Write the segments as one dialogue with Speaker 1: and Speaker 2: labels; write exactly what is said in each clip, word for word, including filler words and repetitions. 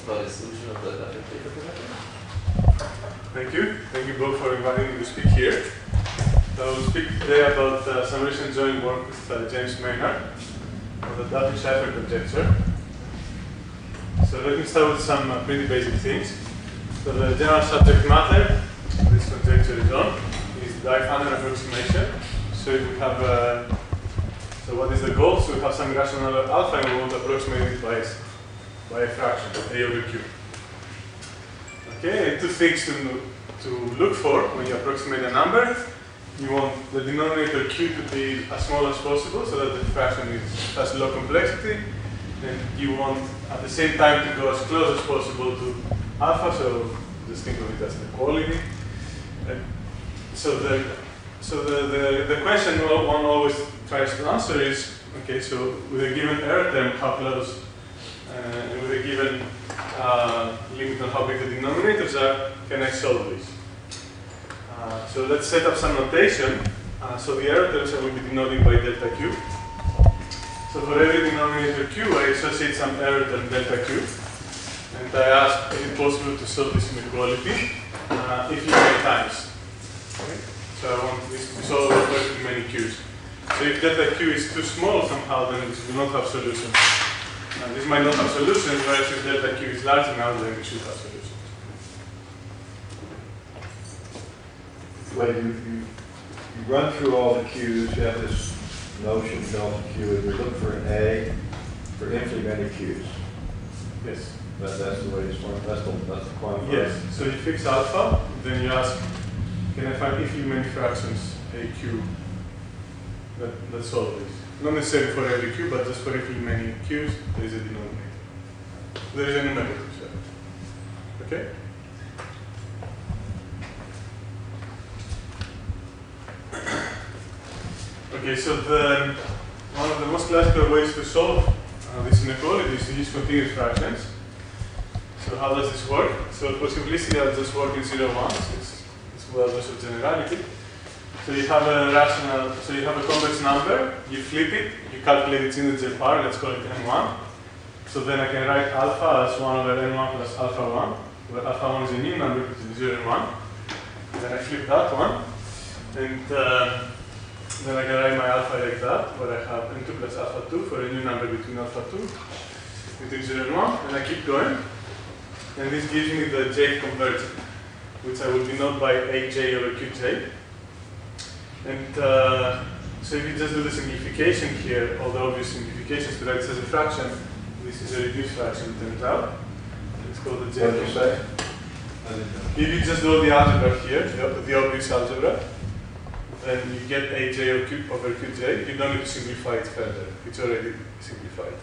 Speaker 1: about the solution of the Duffin-Schaeffer conjecture?
Speaker 2: Thank you. Thank you both for inviting me to speak here. So I will speak today about uh, some recent joint work with uh, James Maynard on the Duffin-Schaeffer conjecture. So let me start with some uh, pretty basic things. So the general subject matter this conjecture is on is the Duffin approximation. So if we have uh, so what is the goal? So we have some irrational alpha and we want to approximate it by, by a fraction, a over q. Okay, and two things to, to look for when you approximate a number. You want the denominator q to be as small as possible so that the fraction is, has low complexity. And you want at the same time to go as close as possible to alpha, so just think of it as the quality. And so the so the, the, the question one always tries to answer is, okay, so with a given error term, how close, uh, and with a given uh, limit on how big the denominators are, can I solve this? Uh, so let's set up some notation. Uh, so the error terms I will be denoting by delta q. So for every denominator q, I associate some error term delta q. And I ask, is it possible to solve this inequality uh, if you many times? Okay? So I want this to be solved for many q's. So if delta q is too small somehow, then this will not have solutions. Uh, this might not have solutions, whereas if delta q is large enough, then it should have solutions.
Speaker 3: Well, you, you, you run through all the q's, you have this notion delta q, and you look for an A for infinitely many q's.
Speaker 2: Yes.
Speaker 3: That, that's the way it's formed. That's the, that's the quantum.
Speaker 2: Yes. So you fix alpha, then you ask, can I find infinitely many fractions a q that, that solve this? Not necessarily for every q, but just for infinitely many q's, there is a denominator. There is a numerator, sorry. Okay? Okay, so the, one of the most classical ways to solve uh, this inequality is to use continuous fractions. So how does this work? So for simplicity, I'll just work in zero ones. It's, it's well just of generality. So you have a rational, so you have a complex number, you flip it, you calculate its integer power, let's call it n one. So then I can write alpha as one over n one plus alpha one, where alpha one is a new number between zero and one. Then I flip that one, and uh, then I can write my alpha like that, where I have n two plus alpha two for a new number between alpha two, between zero and one, and I keep going. And this gives me the j convergent, which I will denote by aj over qj. And uh, so if you just do the simplification here, all the obvious simplifications to write this as a fraction, this is a reduced fraction, it turns out. Let's call the j.
Speaker 3: What did you say?
Speaker 2: If you just do the algebra here, the, the obvious algebra, then you get aj over, Q, over qj. You don't need to simplify it further. It's already simplified.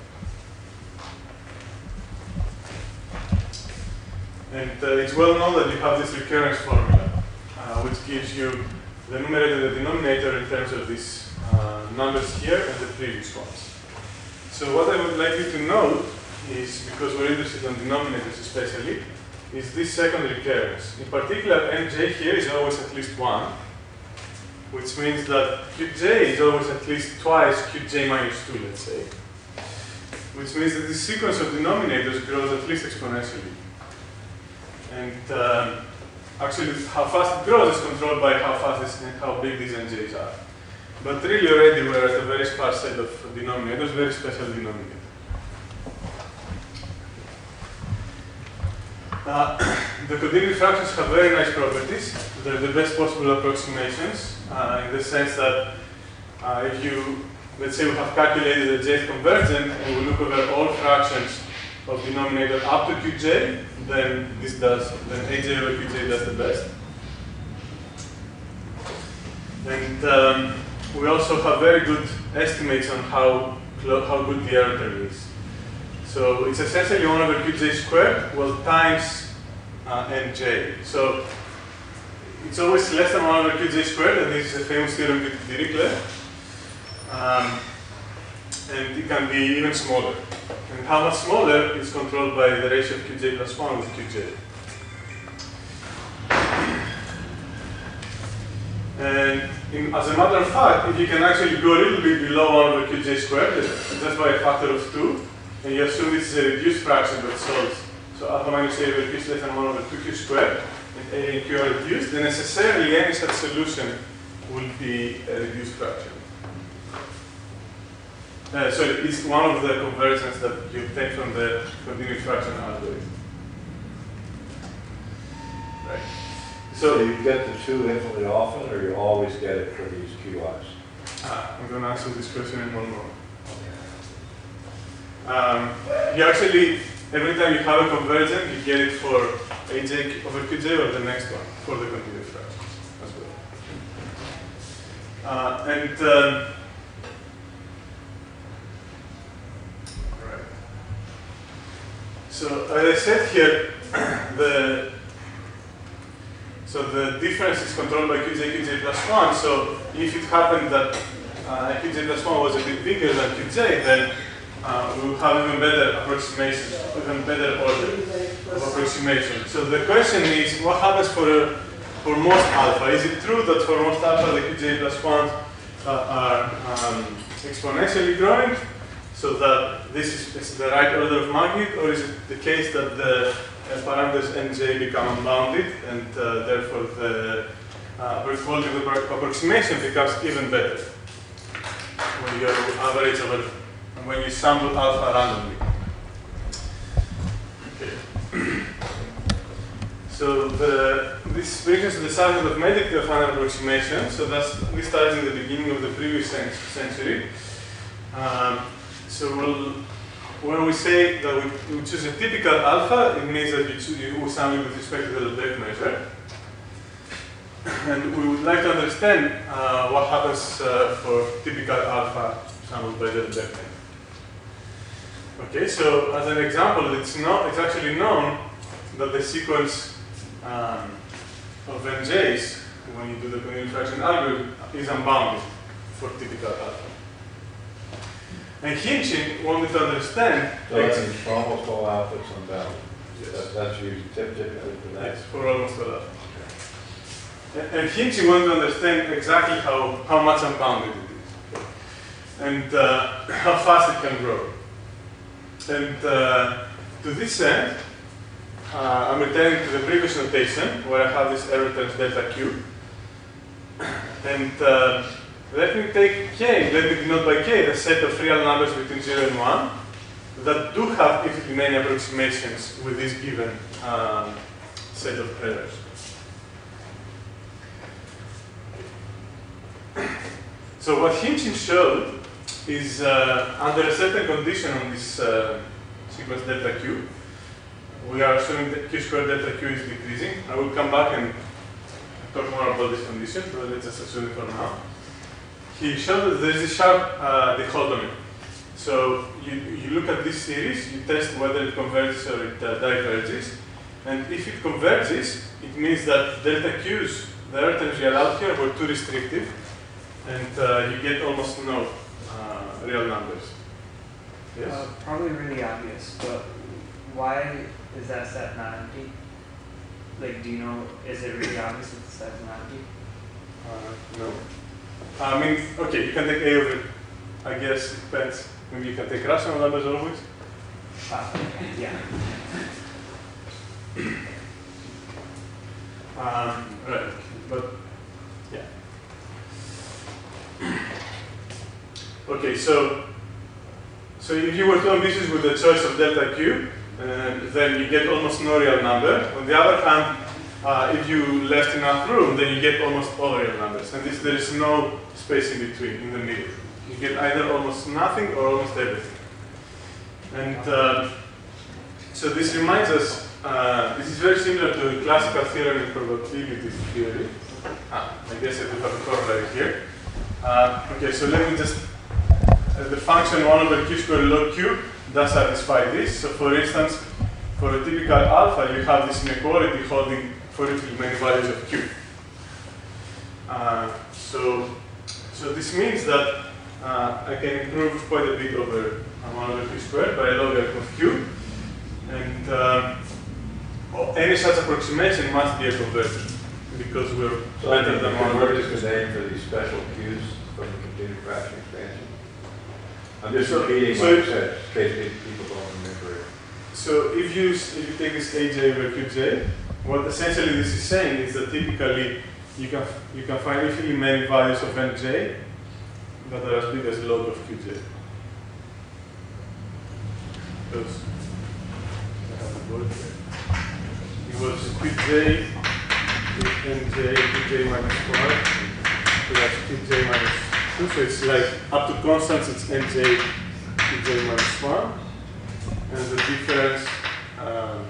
Speaker 2: And uh, it's well known that you have this recurrence formula, uh, which gives you the numerator and the denominator in terms of these uh, numbers here and the previous ones. So what I would like you to note is, because we're interested in denominators especially, is this second recurrence. In particular, nj here is always at least one, which means that qj is always at least twice qj minus two, let's say. Which means that this sequence of denominators grows at least exponentially. And um, actually, how fast it grows is controlled by how fast this, and how big these nj's are. But really, already we're at a very sparse set of denominators, very special denominator. Uh, the continuous fractions have very nice properties. They're the best possible approximations, uh, in the sense that uh, if you, let's say we have calculated the j convergent, and we look over all fractions of denominator up to qj, then this does, then aj over qj does the best. And um, we also have very good estimates on how, how good the error term is. So it's essentially one over qj squared, well, times uh, nj. So it's always less than one over qj squared, and this is a famous theorem with Dirichlet. Um, and it can be even smaller. And how much smaller is controlled by the ratio of qj plus one with qj. And in, as a matter of fact, if you can actually go a little bit below one over qj squared, just by a factor of two, and you assume this is a reduced fraction that solves so alpha minus a over q is less than one over two q squared, and a and q are reduced, then necessarily any such solution will be a reduced fraction. Uh, so it's one of the conversions that you obtain from the continuous fraction algorithm. Right.
Speaker 3: So,
Speaker 2: So
Speaker 3: you get the two infinitely often, or you always get it for these Q Is?
Speaker 2: ah, I'm going to answer this question in one moment. Um, you actually, every time you have a conversion, you get it for aj over qj or the next one for the continuous fractions as well. Uh, and um, right. So as I said here, the so the difference is controlled by qj qj plus one. So if it happened that uh, qj plus one was a bit bigger than qj, then uh, we would have even better approximations, even better order of approximation. So the question is, what happens for for most alpha? Is it true that for most alpha the qj plus ones uh, are um, exponentially growing, so that this is, is the right order of magnitude, or is it the case that the uh, parameters nj become unbounded, and uh, therefore the uh, quality of the approximation becomes even better when you average over, when you sample alpha randomly? Okay. So the, this brings us to the subject of metric defined approximation. So that's, we started in the beginning of the previous century. Um, so we'll, when we say that we, we choose a typical alpha, it means that you, choose, you sample with respect to the Lebesgue measure. And we would like to understand uh, what happens uh, for typical alpha sampled by the Lebesgue measure. Okay, so as an example, it's not, it's actually known that the sequence um, of N Js, when you do the continuous fraction algorithm, is unbounded for typical alpha. And Hinchin wanted to understand.
Speaker 3: So that means for almost all alpha it's unbounded.
Speaker 2: Yes.
Speaker 3: That, that's usually tip typically for that.
Speaker 2: Yes, for almost all alpha. And, and Hinchin wanted to understand exactly how, how much unbounded it is, and uh, how fast it can grow. And uh, to this end, uh, I'm returning to the previous notation where I have this error returns delta q. And uh, let me take k, let me denote by k the set of real numbers between zero and one that do have infinitely many approximations with this given um, set of errors. So what Hinchin showed is uh, under a certain condition on this uh, sequence delta q, we are assuming that q squared delta q is decreasing. I will come back and talk more about this condition, but let's just assume it for now. He showed that there is a sharp uh, dichotomy. So you, you look at this series, you test whether it converges or it uh, diverges, and if it converges, it means that delta q's, the error terms real out here, were too restrictive, and uh, you get almost no Uh, real numbers. Yes?
Speaker 4: Uh, probably really obvious, but why is that set not empty? Like, do you know, is it really obvious that the set is not empty?
Speaker 2: Uh, no. I mean, okay, you can take A over, I guess, it depends. Maybe you can take rational numbers always.
Speaker 4: Uh, yeah.
Speaker 2: um, right, but yeah. Okay, so so if you were too ambitious with the choice of delta q, uh, then you get almost no real number. On the other hand, uh, if you left enough room, then you get almost all real numbers. And this, there is no space in between, in the middle. You get either almost nothing or almost everything. And uh, so this reminds us, uh, this is very similar to the classical theorem in probability theory. Ah, I guess I do have a corollary here. Uh, okay, so let me just the function one over q squared log q does satisfy this. So for instance, for a typical alpha, you have this inequality holding for infinitely many values of q. Uh, so, so this means that uh, I can improve quite a bit over one over q squared by a logarithm of q. And um, any such approximation must be a conversion because we're
Speaker 3: so
Speaker 2: better than one over q
Speaker 3: is the name for these special q's from the continued fraction expansion. I'm just
Speaker 2: So-
Speaker 3: repeating
Speaker 2: so
Speaker 3: what you
Speaker 2: if-
Speaker 3: said, in case people don't remember it.
Speaker 2: so if you if you take this aj over qj, what essentially this is saying is that typically you can you can find infinitely many values of nj that are as big as log of qj. Because I have the word here. It was qj with nj qj minus one, so that's qj minus two. So it's like up to constants, it's nj qj minus one, and the difference. Um,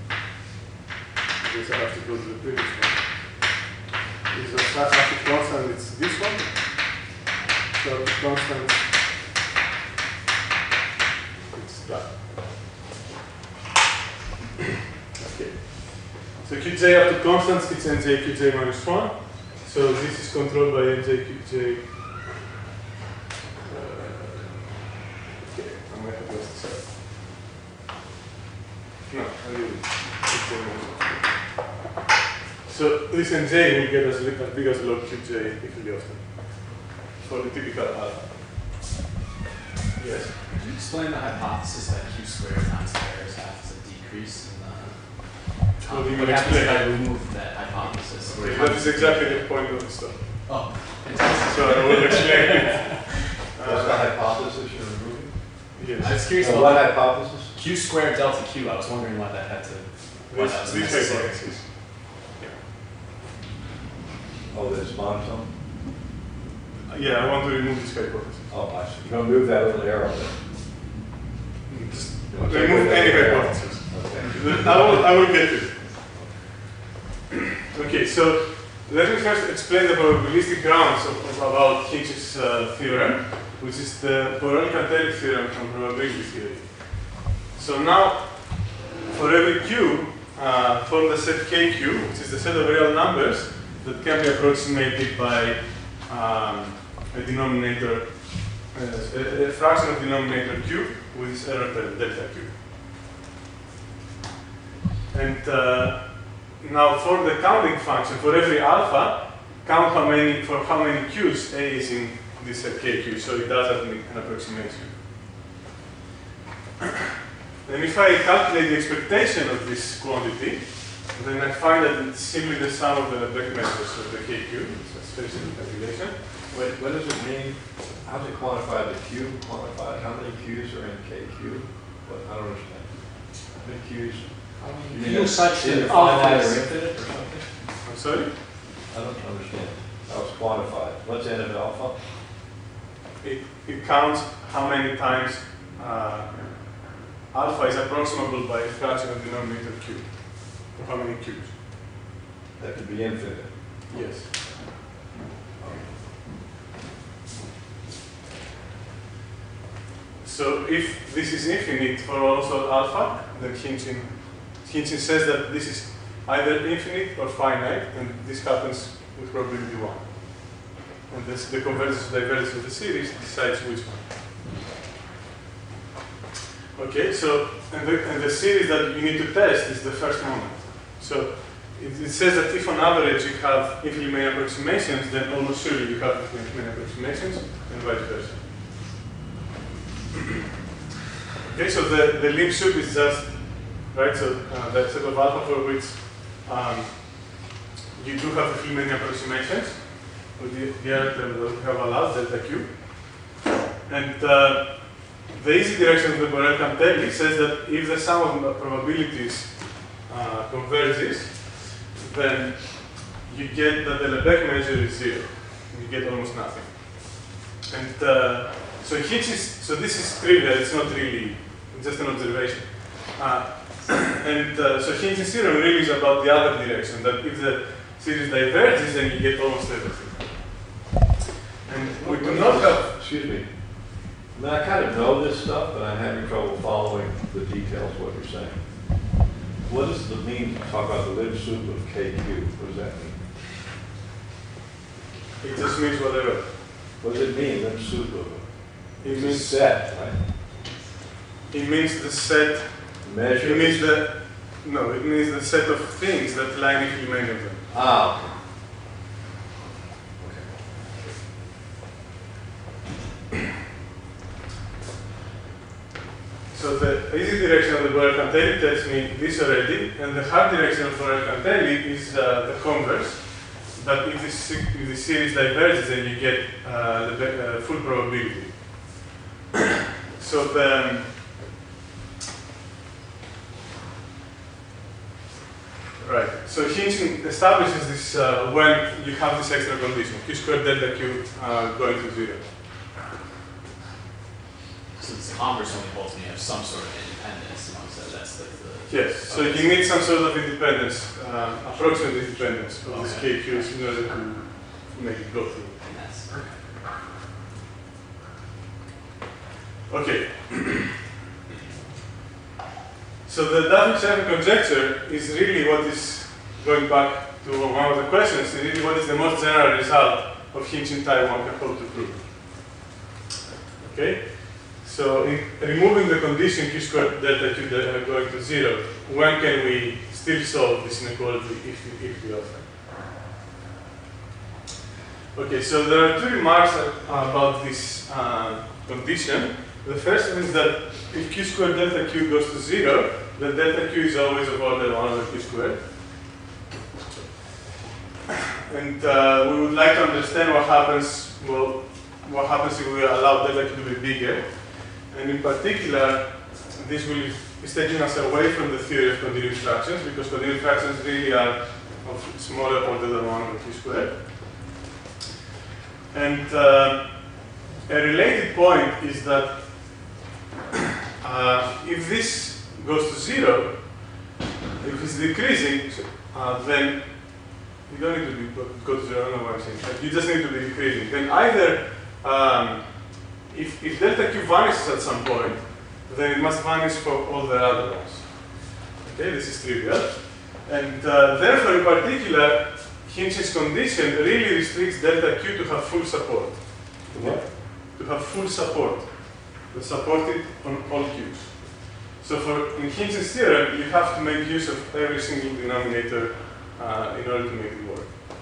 Speaker 2: I guess I have to go to the previous one. Is that up to constant? It's this one. So up to constant, it's that. Okay. So qj up to constants, it's nj qj minus one. So this is controlled by nj qj. Uh, okay, I'm going to have to this up. No, I will qj minus one. So this nj will get as, as big as log qj equally often for the typical alpha. Yes?
Speaker 5: Could you explain the hypothesis that q squared times pairs has a decrease in the...
Speaker 2: Well,
Speaker 5: Um,
Speaker 2: you
Speaker 5: what
Speaker 2: will
Speaker 5: happens if
Speaker 2: explain.
Speaker 5: I remove that hypothesis?
Speaker 2: Okay, that is exactly the point of the stuff.
Speaker 5: Oh, fantastic.
Speaker 2: So I will explain it.
Speaker 3: That's the hypothesis you're removing?
Speaker 2: Yes.
Speaker 5: I was curious
Speaker 3: So
Speaker 5: about
Speaker 3: what hypothesis?
Speaker 5: q squared delta q. I was wondering why that had to... Why that
Speaker 2: This,
Speaker 5: was
Speaker 2: this
Speaker 5: necessary.
Speaker 2: hypothesis.
Speaker 3: Oh, that it's monotone?
Speaker 2: Yeah, I want to remove this hypothesis.
Speaker 3: Oh, I see. You're gonna move that little arrow there.
Speaker 2: Just
Speaker 3: You'll take
Speaker 2: remove
Speaker 3: away that
Speaker 2: any
Speaker 3: arrow.
Speaker 2: hypothesis.
Speaker 3: Okay.
Speaker 2: I will, I will get to it. Okay, so let me first explain the probabilistic grounds of, of about Hitch's uh, theorem, which is the Borel-Cantelli theorem from probability theory. So now, for every q, uh, form the set kq, which is the set of real numbers that can be approximated by um, a denominator, uh, a, a fraction of denominator q with its error term delta q. And uh, now for the counting function, for every alpha, count how many for how many q's a is in this set kq. So it does have an approximation. And if I calculate the expectation of this quantity, then I find that it's simply the sum of the Lebesgue measures of the kq. So it's very simple calculation.
Speaker 3: Wait, what does it mean? How to quantify the Q? Quantify how many Q's are in K Q? What, I don't understand. How many Q's? How many
Speaker 5: Q
Speaker 3: mean
Speaker 5: such
Speaker 3: either
Speaker 5: that
Speaker 3: finite
Speaker 5: alpha
Speaker 3: or
Speaker 5: is-
Speaker 3: infinite or something?
Speaker 2: I'm sorry?
Speaker 3: I don't understand. How it's quantified. What's n of alpha?
Speaker 2: It, it counts how many times uh, alpha is approximable by a fraction of denominator q. For how many q's?
Speaker 3: That could be infinite.
Speaker 2: Yes. So if this is infinite for also alpha, then Hinton, Hinton says that this is either infinite or finite, and this happens with probability one. And this, the convergence or divergence of the series decides which one. Okay, so and the, and the series that you need to test is the first moment. So it, it says that if on average you have infinitely many approximations, then almost surely you have infinitely many approximations, and vice versa. Okay, so the, the lim sup is just, right, so uh, the set of alpha for which um, you do have infinitely many approximations, with the, the other term that we have allowed, delta q. And uh, the easy direction of the Borel-Cantelli says that if the sum of the probabilities uh, converges, then you get that the Lebesgue measure is zero. You get almost nothing. And uh, so Hitch is, so this is trivial, it's not really, it's just an observation. Uh, and uh, so Hitch's theorem really is about the other direction, that if the series diverges, then you get almost everything. And we do not have,
Speaker 3: Excuse me. I mean, I kind of know this stuff, but I'm having trouble following the details of what you're saying. What does it mean to talk about the lim sup of K Q? What does that mean?
Speaker 2: it just means whatever.
Speaker 3: What does it mean, lim sup of?
Speaker 2: It
Speaker 3: It's a
Speaker 2: means,
Speaker 3: set, right?
Speaker 2: it means the set,
Speaker 3: Measure.
Speaker 2: it means the, no, it means the set of things that lie in infinitely many of them.
Speaker 3: Ah. Okay.
Speaker 2: So so the easy direction of the Borel-Cantelli tells me this already, and the hard direction of Borel-Cantelli is uh, the converse. But if this, if the series diverges, then you get uh, the uh, full probability. So the right. So hinging establishes this uh, when you have this extra condition, q squared delta q uh, going to zero.
Speaker 5: So this converse only holds when you have some sort of independence. You know, so that's like the
Speaker 2: Yes. So
Speaker 5: okay.
Speaker 2: you need some sort of independence, uh, approximate independence of this
Speaker 5: Okay.
Speaker 2: k q's in order to make it go through.
Speaker 5: And that's
Speaker 2: Okay. So the Duffin-Schaeffer conjecture is really what is, going back to one of the questions, is really what is the most general result of hinging type one can hope to prove. Okay? So in removing the condition q squared delta q delta going to zero, when can we still solve this inequality if we, if we offer? Okay, so there are two remarks about this uh, condition. The first one is that if q squared delta q goes to zero, then delta q is always of order one over q squared. And uh, we would like to understand what happens, well, what happens if we allow delta q to be bigger. And in particular, this will is taking us away from the theory of continuous fractions, because continuous fractions really are of smaller order than one over q squared. And uh, a related point is that uh, if this goes to zero, if it's decreasing, uh, then you don't need to be, go to zero, I don't know what I'm saying. You just need to be decreasing. Then either, um, if, if delta q vanishes at some point, then it must vanish for all the other ones. Okay, this is trivial. And uh, therefore, in particular, Hinch's condition really restricts delta q to have full support.
Speaker 3: What?
Speaker 2: To have full support. To support it on all q's. So for in Hinch's theorem, you have to make use of every single denominator uh, in order to make it work.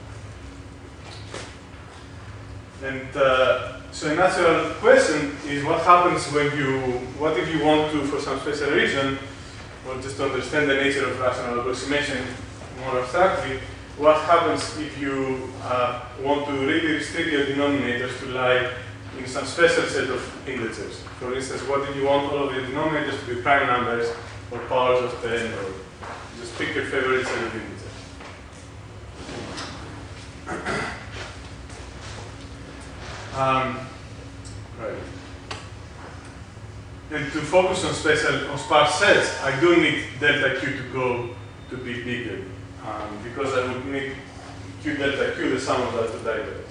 Speaker 2: And uh, so a natural question is what happens when you, what if you want to, for some special reason, or just to understand the nature of rational approximation more abstractly, what happens if you uh, want to really restrict your denominators to lie in some special set of integers? For instance, what if you want all of your denominators to be prime numbers or powers of ten, or just pick your favorite set of integers? um, right. And to focus on special, on sparse sets, I do need delta q to go to be bigger. Um, because I would need q delta q, the sum of that to diverge.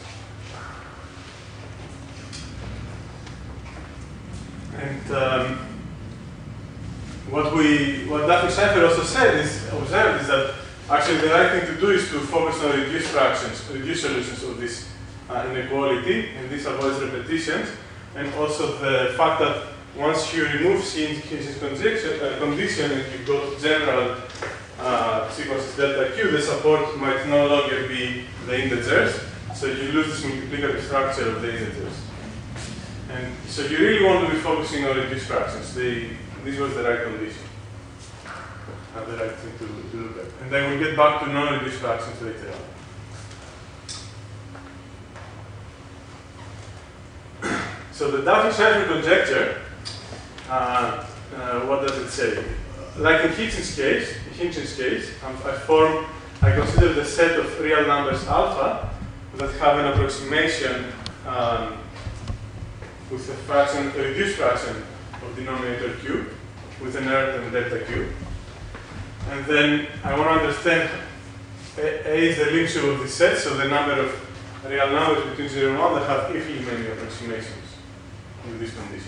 Speaker 2: And um, what we, what Duffin-Schaeffer also said is, observed is that actually the right thing to do is to focus on reduced fractions, reduced solutions of this uh, inequality, and this avoids repetitions. And also the fact that once you remove Hinch's uh, condition and you go to general Uh, sequences delta q, the support might no longer be the integers, so you lose this multiplicative structure of the integers. And so you really want to be focusing on reduced fractions. They, this was the right condition, uh, the right thing to, to look at. And then we'll get back to non-reduced fractions later on. So the Duffin-Schaeffer conjecture, uh, uh, what does it say? Like in Hinch's case, in Hinch's case, um, I form, I consider the set of real numbers alpha that have an approximation um, with a fraction, a reduced fraction of denominator q, with an error term delta q. And then I want to understand A, A is the limit of this set, so the number of real numbers between zero and one that have equally many approximations with these conditions.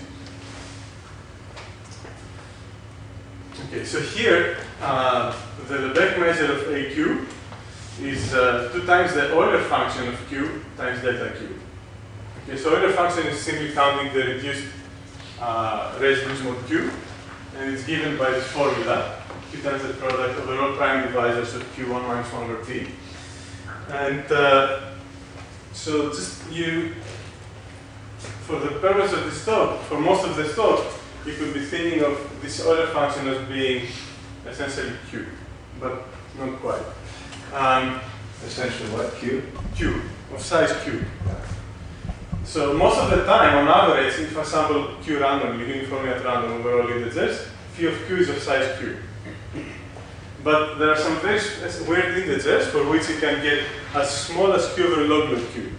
Speaker 2: Okay, so here, uh, the Lebesgue measure of A Q is uh, two times the Euler function of Q times delta Q. Okay, so Euler function is simply counting the reduced uh, residus mod Q, and it's given by this formula, Q times the product over all prime divisors of Q one minus one over T. And uh, so just you, for the purpose of this talk, for most of this talk, you could be thinking of this Euler function as being essentially Q, but not quite. Um,
Speaker 3: Essentially what? Q?
Speaker 2: Q, of size Q. So most of the time, on average, if I sample Q randomly, uniformly at random over all integers, phi of Q is of size Q. But there are some very weird integers for which you can get as small as Q over log log Q.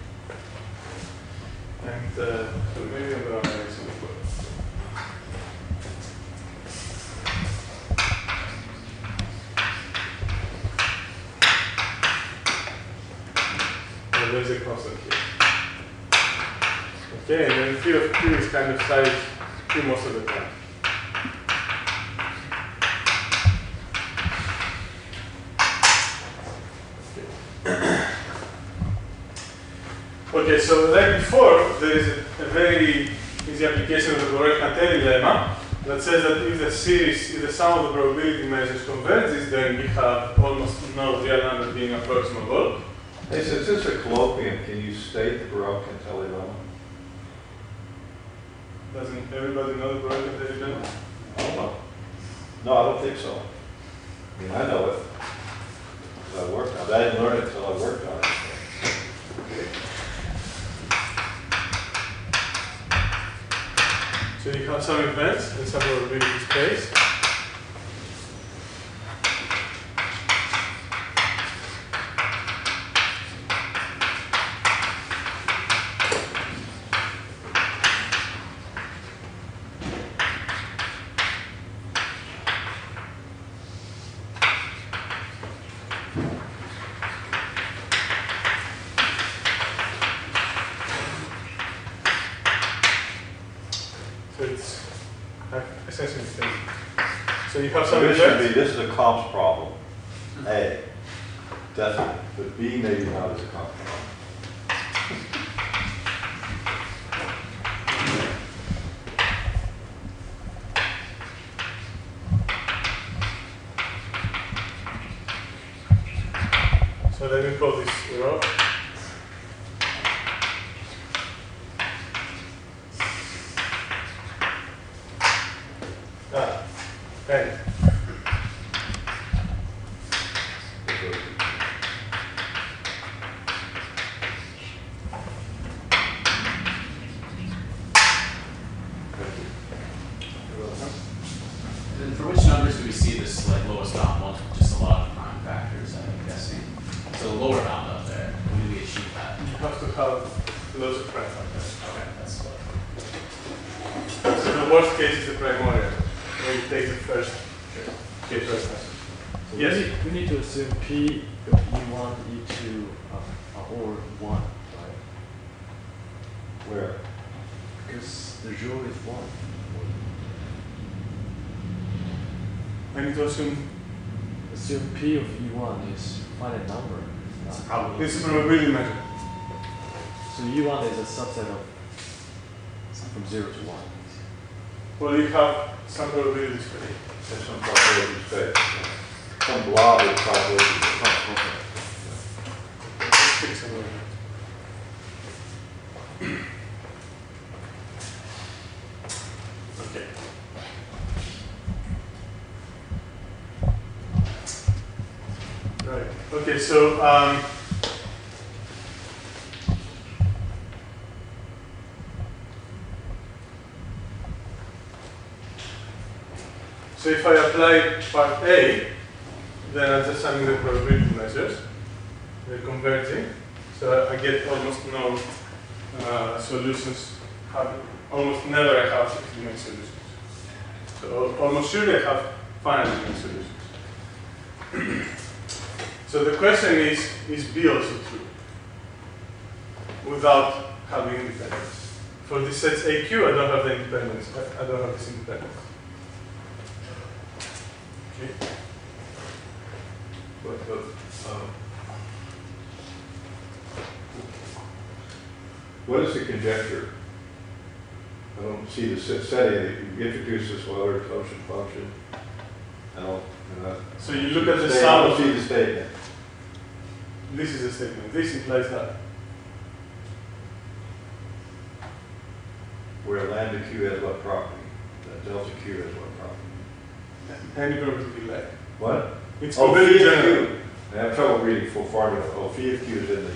Speaker 2: And uh, so maybe I'm going to write some before. And there's a constant here. Okay, and then phi of Q is kind of size Q most of the time. Okay, so like before, there is a, a very easy application of the Brook-Cantelli lemma that says that if the series, if the sum of the probability measures converges, then we have almost no real number being approximable.
Speaker 3: Hey, since this is a colloquium, can you state the Brook-Cantelli lemma?
Speaker 2: Doesn't everybody know the Brook-Cantelli lemma?
Speaker 3: I don't know. No, I don't think so. I mean, I know it. Because I worked on it. I didn't learn it until I worked on it.
Speaker 2: So you have some events in some probability space. So it's essentially the same. So you have
Speaker 3: So
Speaker 2: some
Speaker 3: this should
Speaker 2: events.
Speaker 3: be, this is a comps problem. A, definitely. But B maybe not as a comps problem.
Speaker 2: So let me call this rho. Ah, N.
Speaker 5: And for which numbers do we see this like lowest bound one? Just a lot of prime factors, I'm guessing. So the lower bound up there, when do we achieve that?
Speaker 2: You have to have lots of prime factors.
Speaker 5: Okay, that's what.
Speaker 2: So the worst case is the primorial, where you take the first case first.
Speaker 6: So
Speaker 2: Yes.
Speaker 6: We need, we need to assume P of E one, E two uh, are all one, right?
Speaker 3: Where?
Speaker 6: Because the rho is one.
Speaker 2: I need to assume
Speaker 6: Assume P of E one is finite number.
Speaker 5: It's
Speaker 6: Uh,
Speaker 5: probably.
Speaker 2: this is a probability measure.
Speaker 6: So E one is a subset of from zero to one.
Speaker 2: Well, you have some probability space.
Speaker 3: There's some probability space. Some blob of probability space.
Speaker 6: Oh, okay.
Speaker 2: Let's fix some of it. Okay. Right. Okay, so um, so if I apply part A, then I'm just summing the probability measures. They're converging, so I get almost no uh, solutions. Have, almost never I have sixty-nine solutions. So almost surely I have finite solutions. So the question is, is B also true? Without having independence. For this set A Q, I don't have the independence. I, I don't have this independence. Okay.
Speaker 3: But, but, um, what is the conjecture? I don't see the set- setting. You introduce this Euler totient function. I don't, you know,
Speaker 2: So you look at the
Speaker 3: State-
Speaker 2: sum
Speaker 3: I
Speaker 2: of
Speaker 3: don't see the statement.
Speaker 2: this is a statement. This implies that.
Speaker 3: Where lambda Q has what property? uh, delta Q has what property?
Speaker 2: Any property like.
Speaker 3: What?
Speaker 2: It's
Speaker 3: Oh,
Speaker 2: very
Speaker 3: phi of
Speaker 2: general.
Speaker 3: Q. I have trouble reading full formula. Oh, phi of Q is in the.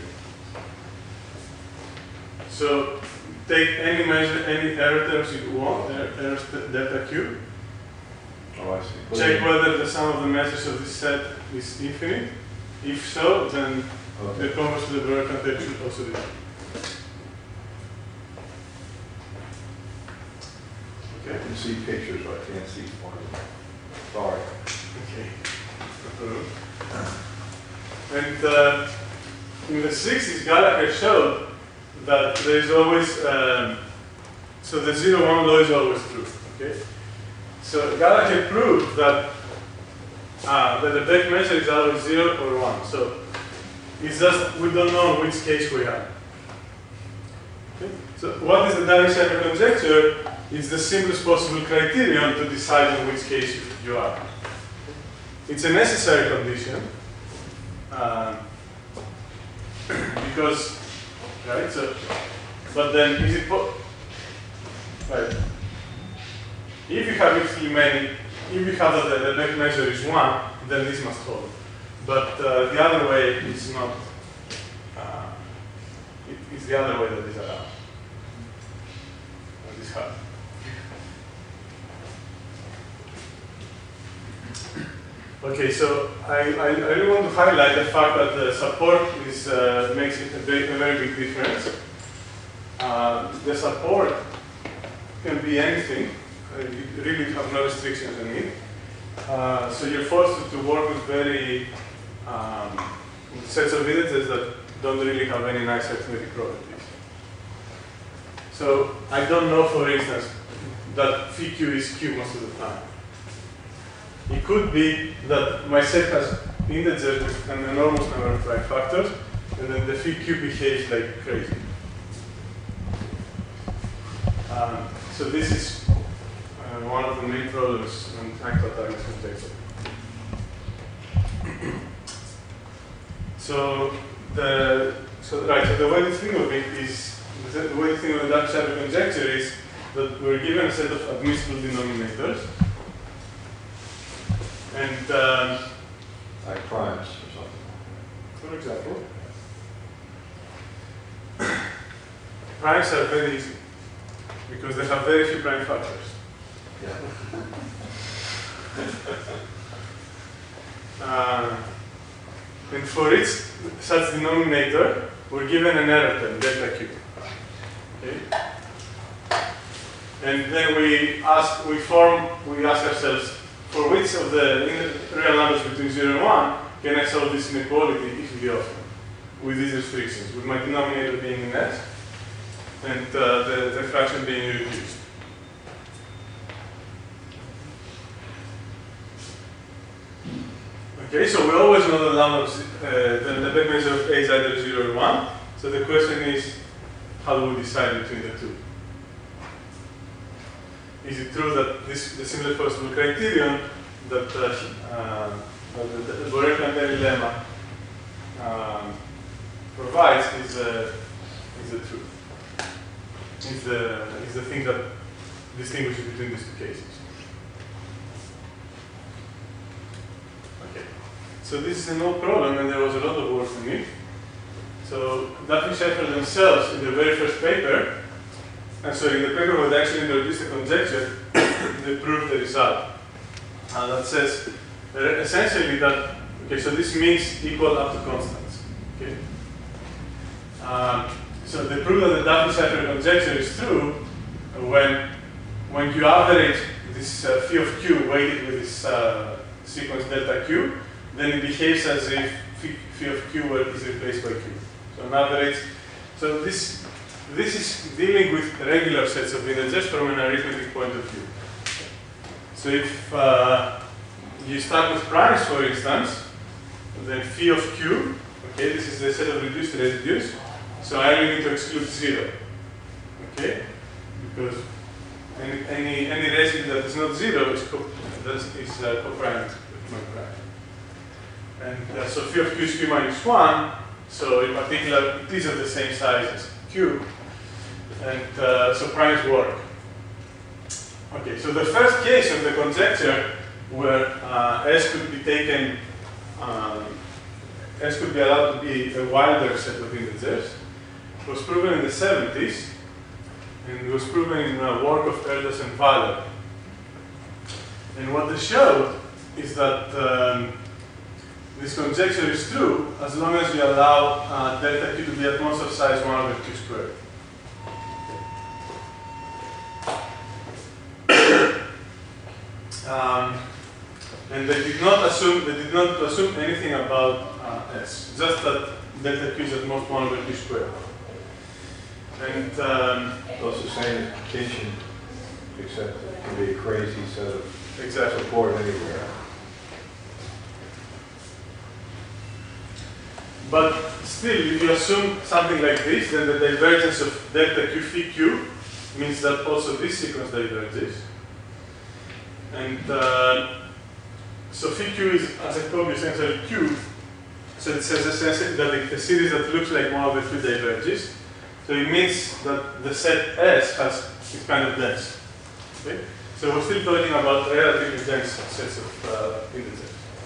Speaker 2: So take any measure, any error terms you want, er- error st- delta Q.
Speaker 3: Oh, I see. What
Speaker 2: Check
Speaker 3: do you-
Speaker 2: whether the sum of the measures of this set is infinite. If so, then
Speaker 3: Okay.
Speaker 2: the converse to the Brook conjecture should also be.
Speaker 3: I
Speaker 2: Okay.
Speaker 3: can see pictures, but I can't see formula. Sorry.
Speaker 2: Okay. And uh, in the sixties, Gallagher showed that there is always, um, so the zero one law is always true. Okay. So Gallagher proved that uh, that the Beck measure is always zero or one. So it's just we don't know which case we have. Okay. So what is the Duffin-Schaeffer conjecture? It's the simplest possible criterion to decide on which case you, you are. It's a necessary condition uh, because, right? So, but then is it po right? If you have infinitely many, if you have that the, the Beck measure is one, then this must hold. But uh, the other way is not. Uh, it, it's the other way that is allowed. That is hard. Okay, so I, I, I really want to highlight the fact that the support is, uh, makes it a very, a very big difference. Uh, the support can be anything. Uh, you really have no restrictions on it. Uh, so you're forced to work with very um, sets of integers that don't really have any nice arithmetic properties. So I don't know, for instance, that phi q is q most of the time. It could be that my set has integers with an enormous number of prime factors, and then the phi q behaves like crazy. Um, so this is uh, one of the main problems when trying to attack this conjecture. So the so right. So the way to think of it is the way to think of the Duffin-Schaeffer conjecture is that we're given a set of admissible denominators. And um,
Speaker 3: Like primes or something.
Speaker 2: for example, primes are very easy because they have very few prime factors.
Speaker 3: Yeah.
Speaker 2: Uh, and for each such denominator, we're given an error term, delta Q. Okay? And then we ask, we form, we ask ourselves, for which of the real numbers between zero and one can I solve this inequality if we often, with these restrictions, with my denominator being an s and uh, the, the fraction being reduced. Okay, so we always know the lambda, uh, the, the Beck measure of A is either zero or one. So the question is, how do we decide between the two? Is it true that this the simplest possible criterion that uh, uh, the, the Borel-Cantelli lemma um, provides is uh, is the truth? Is the is the thing that distinguishes between these two cases? Okay, so this is an old problem, and there was a lot of work on it. So Duffin-Schaeffer themselves, in the very first paper. And so in the paper where they actually introduced the conjecture, they proved the result. And that says uh, essentially that, okay, so this means equal up to constants. Okay? Um, so they prove that the Duffin-Schaeffer conjecture is true when, when you average this uh, phi of q weighted with this uh, sequence delta q, then it behaves as if phi, phi of q were, is replaced by q. So on average, so this This is dealing with regular sets of integers from an arithmetic point of view. So if uh, you start with primes, for instance, then phi of q, okay, this is the set of reduced residues, so I only need to exclude zero, okay, because any any, any residue that is not zero is co that is uh, co-primed with my prime. And uh, so phi of q is q minus one, so in particular it is of the same size as q. And uh, so primes work. Okay, so the first case of the conjecture where uh, S could be taken, um, S could be allowed to be a wilder set of integers, was proven in the seventies, and it was proven in the work of Erdos and Waller. And what they showed is that um, this conjecture is true as long as you allow uh, delta Q to be at most of size one over Q squared. Um, and they did not assume they did not assume anything about uh, S, just that delta Q is at most one over Q squared. And um,
Speaker 3: That's the same as contingent, except it can be a crazy set of
Speaker 2: exactly.
Speaker 3: support anywhere.
Speaker 2: But still, if you assume something like this, then the divergence of delta Q phi Q means that also this sequence diverges. And uh, so phi Q is, as I told you, essentially Q. So it says essentially that a series that looks like one over Q diverges. So it means that the set S has is kind of dense. Okay? So we're still talking about relatively dense sets of uh, integers.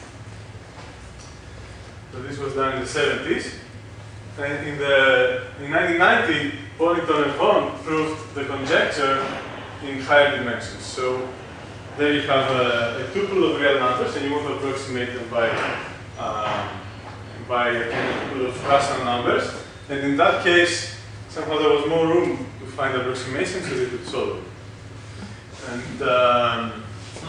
Speaker 2: So this was done in the seventies. And in the in nineteen ninety, Poynton and Hahn proved the conjecture in higher dimensions. So there you have a, a tuple of real numbers, and you want to approximate them by um, by a tuple of rational numbers. And in that case, somehow there was more room to find approximations, so they could solve it. And um,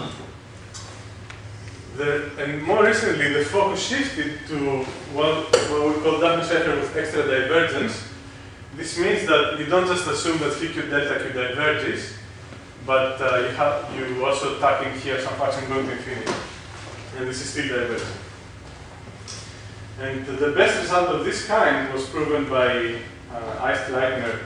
Speaker 2: The, and more recently, the focus shifted to what, what we call Duffin-Schaeffer with extra divergence. This means that you don't just assume that phi Q delta Q diverges, but uh, you, have, you also tuck in here some function going to infinity. And this is still divergent. And the best result of this kind was proven by uh, Eist-Leitner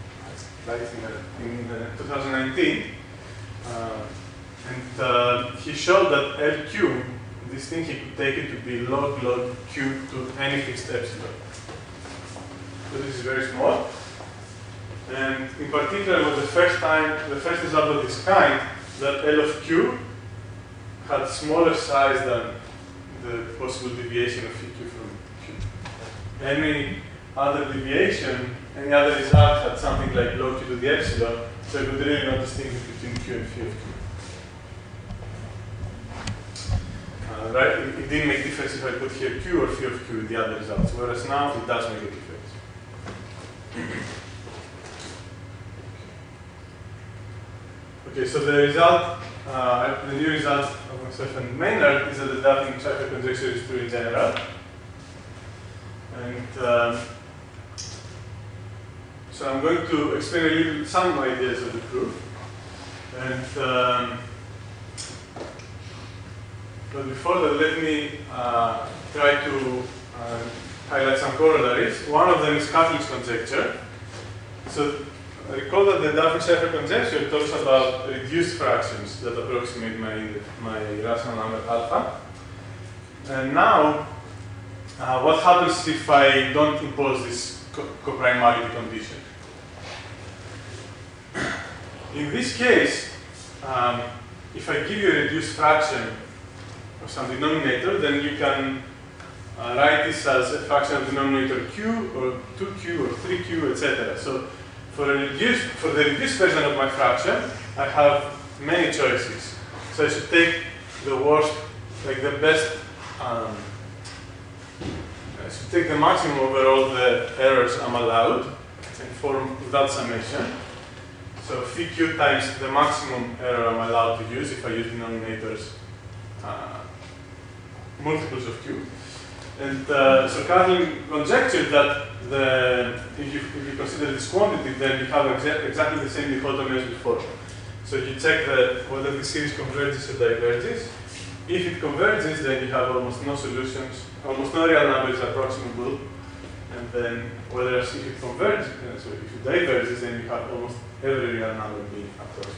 Speaker 2: in uh, two thousand nineteen. Uh, And uh, he showed that L Q, this thing, he could take it to be log log Q to any fixed epsilon. So this is very small. And in particular, was the first time, the first result of this kind, that L of Q had smaller size than the possible deviation of phi Q from Q. Any other deviation, any other result had something like log Q to the epsilon, so you could really not distinguish between Q and phi of Q. Uh, right? It, it didn't make a difference if I put here Q or phi of Q in the other results, whereas now it does make a difference. Okay, so the result, uh, the new result of myself and Maynard is that the Duffin-Schaeffer conjecture is true in general. And um, so I'm going to explain a little, some ideas of the proof. And um, But before that, let me uh, try to uh, highlight some corollaries. One of them is Catholick's conjecture. So recall that the Duffin-Schaeffer conjecture talks about reduced fractions that approximate my, my rational number alpha. And now, uh, what happens if I don't impose this co coprimality condition? In this case, um, if I give you a reduced fraction of some denominator, then you can uh, write this as a fraction of denominator q, or two q, or three q, et cetera. So for, a reduced, for the reduced version of my fraction, I have many choices. So I should take the worst, like the best, um, I should take the maximum over all the errors I'm allowed, and form without summation. So phi q times the maximum error I'm allowed to use if I use denominators uh, multiples of q. And uh, so Catlin conjectured that the, if, you, if you consider this quantity, then you have exa exactly the same dichotomy as before. So you check the, whether the series converges or diverges. If it converges, then you have almost no solutions, almost no real number is approximable. And then whereas if it converges, uh, so if it diverges, then you have almost every real number being approximable.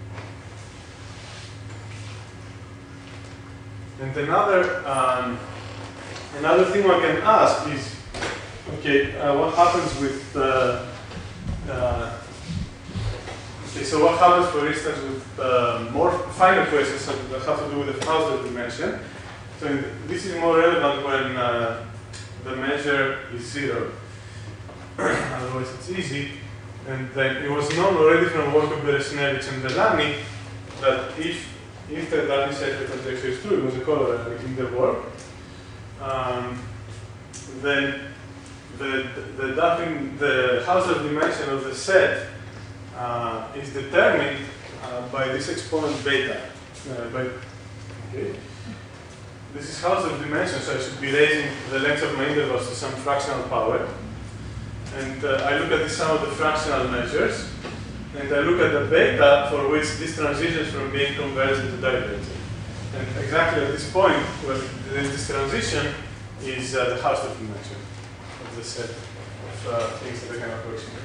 Speaker 2: And another, um, another thing one can ask is, okay, uh, what happens with uh, uh, okay, Okay, so what happens, for instance, with uh, more finer questions that have to do with the Hausdorff dimension? So in th this is more relevant when uh, the measure is zero. Otherwise, it's easy. And then it was known already from work of Beresnevich and Delany that if if the Duffin-Schaeffer conjecture is true, it was a corollary in the work, um, then the the Duffin the Hausdorff dimension of the set uh, is determined uh, by this exponent beta. Uh, by, okay. This is Hausdorff dimension, so I should be raising the length of my intervals to some fractional power. And uh, I look at the sum of the fractional measures, and I look at the beta for which this transitions from being convergent to divergent. And exactly at this point, where this transition is uh, the Hausdorff dimension of the set of uh, things that I can approximate.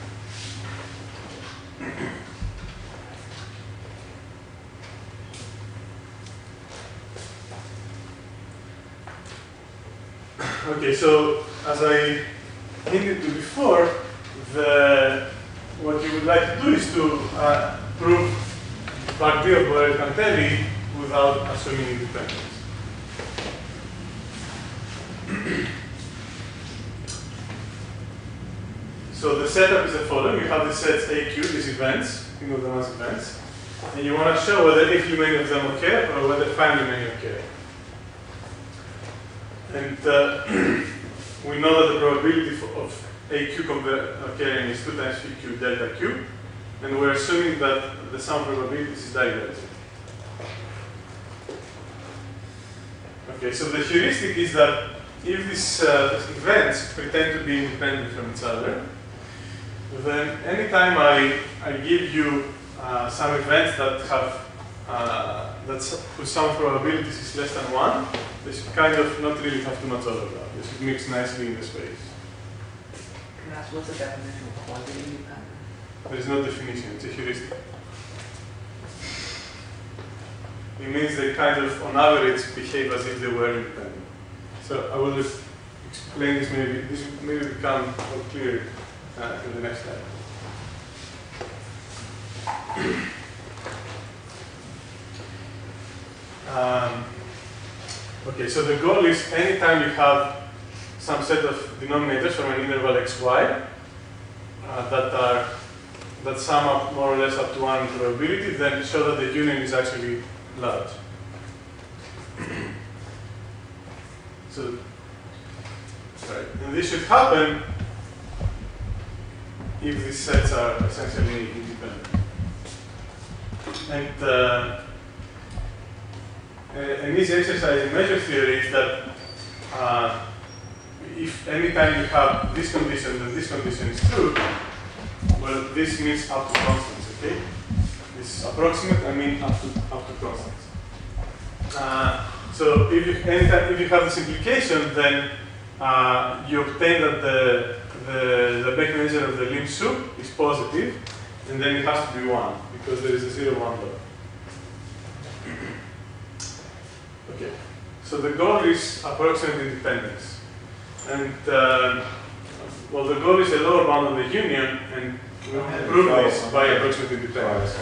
Speaker 2: Okay, so as I hinted to before, the, what you would like to do is to uh, prove part B of Borel-Cantelli without assuming independence. So the setup is the following. You have the sets A Q, these events, think of them as events, and you want to show whether a few many of them occur or whether finally many occur. And uh, we know that the probability of A Q occurring is two times phi Q delta Q, and we're assuming that the sum of probabilities is divergent. Okay, so the heuristic is that if these uh, events pretend to be independent from each other, then anytime I, I give you uh, some events that have uh, that's, whose sum of probabilities is less than one, they should kind of not really have too much overlap. They should mix nicely in the space.
Speaker 4: Can I ask, what's the definition of quasi-independent?
Speaker 2: There is no definition, it's a heuristic. It means they kind of, on average, behave as if they were independent. So I will just explain this maybe, this will maybe become more clear uh, in the next slide. um, okay, so the goal is anytime you have some set of denominators from an interval xy uh, that are that sum up more or less up to one probability, then show that the union is actually large. So, right. And this should happen if these sets are essentially independent. And uh, an easy exercise in measure theory is that uh, if any time you have this condition, then this condition is true, well, this means up to constants, okay? This is approximate, I mean up to up to constants. Uh, so if you anytime if you have this implication, then uh, you obtain that the the Lebesgue measure of the limb soup is positive, and then it has to be one because there is a zero one law. Okay. So the goal is approximate independence, and uh, well, the goal is a lower bound on the union, and we will prove this by approximate independence.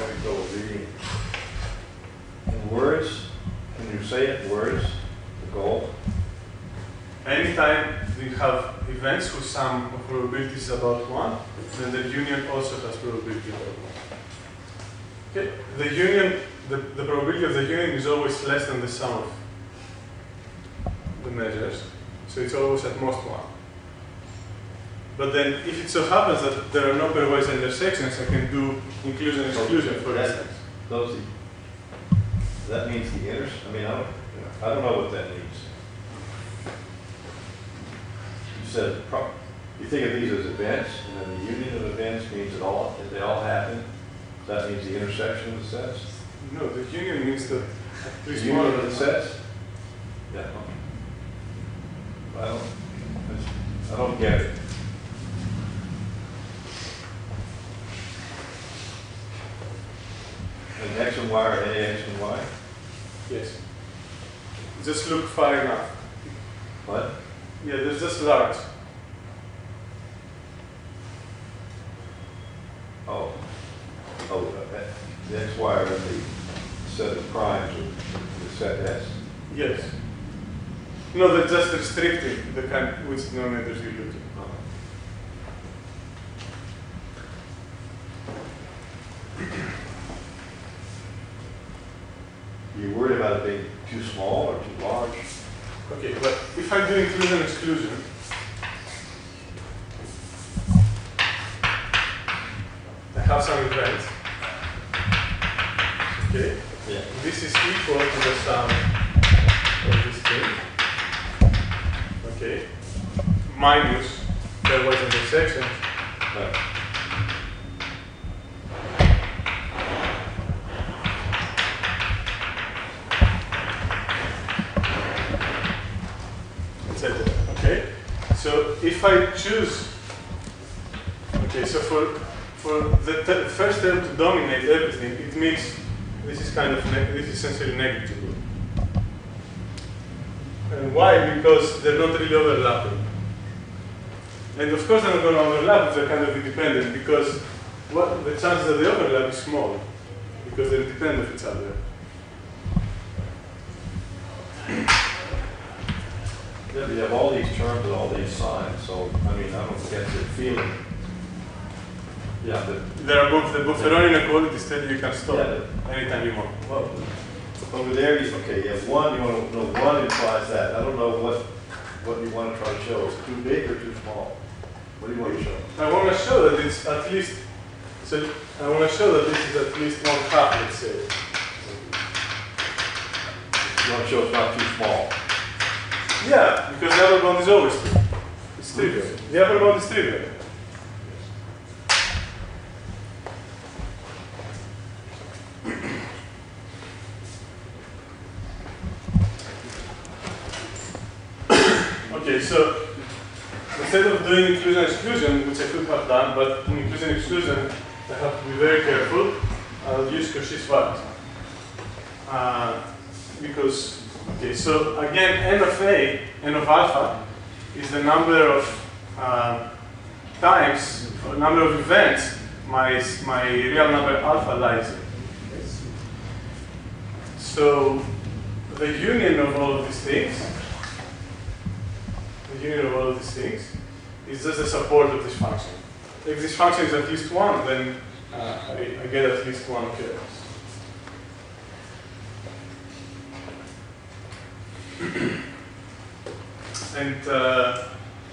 Speaker 3: In words, can you say it in words, the goal?
Speaker 2: Anytime we have events whose sum of probability is about one, then the union also has probability about one. Okay, the union, the, the probability of the union is always less than the sum of the measures, so it's always at most one. But then, if it so happens that there are no pairwise intersections, I can do inclusion and exclusion, for
Speaker 3: that,
Speaker 2: instance.
Speaker 3: Those, that means the inter. I mean, I don't, I don't know what that means. You said pro you think of these as events, and then the union of events means that all that they all happen. That means the intersection of the sets.
Speaker 2: No, the union means that at
Speaker 3: The
Speaker 2: least
Speaker 3: union
Speaker 2: one
Speaker 3: of the sets. Yeah. I don't. I don't get it. And x and y are a x and y.
Speaker 2: Yes. Just look far enough.
Speaker 3: What?
Speaker 2: Yeah, there's just large.
Speaker 3: Oh. Oh, the x, y are in the set of primes of the set S.
Speaker 2: Yes. No, they're just restricting the kind which denominators you look at.
Speaker 3: You worried about it being too small or too large?
Speaker 2: Okay, but if I do inclusion and exclusion, I have some event. Okay?
Speaker 3: Yeah.
Speaker 2: This is equal to the sum of this thing. Okay? Minus pairwise intersection.
Speaker 3: Right.
Speaker 2: Okay, so if I choose, okay, so for for the te first term to dominate everything, it means this is kind of this is essentially negligible. And why? Because they're not really overlapping. And of course, they're not going to overlap if they're kind of independent, because what the chances that they overlap is small, because they're independent of each other.
Speaker 3: Yeah, you have all these terms and all these signs, so, I mean, I don't get the feeling. Yeah, but
Speaker 2: There are both the Bufferonian inequalities tell you you can stop
Speaker 3: Yeah,
Speaker 2: anytime you want.
Speaker 3: well, over there, you, okay, you have one, you want to know one implies that. I don't know what, what you want to try to show. Is it too big or too small? What do you want to show?
Speaker 2: I want to show that it's at least, so I want to show that this is at least one half, let's say.
Speaker 3: You want to show it's not too small.
Speaker 2: Yeah, because the upper bound is always true. It's trivial. The upper bound is trivial. Okay, so instead of doing inclusion and exclusion, which I could have done, but in inclusion and exclusion, I have to be very careful. I'll use Cauchy-Schwarz. Uh, because, okay, so again, n of a, n of alpha, is the number of uh, times, or number of events my, my real number alpha lies in. So the union of all of these things, the union of all of these things, is just the support of this function. If this function is at least one, then uh, I, I get at least one occurrence. And uh,